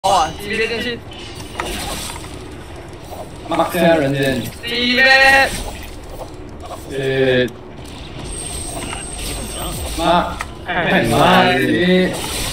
哇，激烈电信， 妈，现在人间， 激烈， 妈，哎妈的！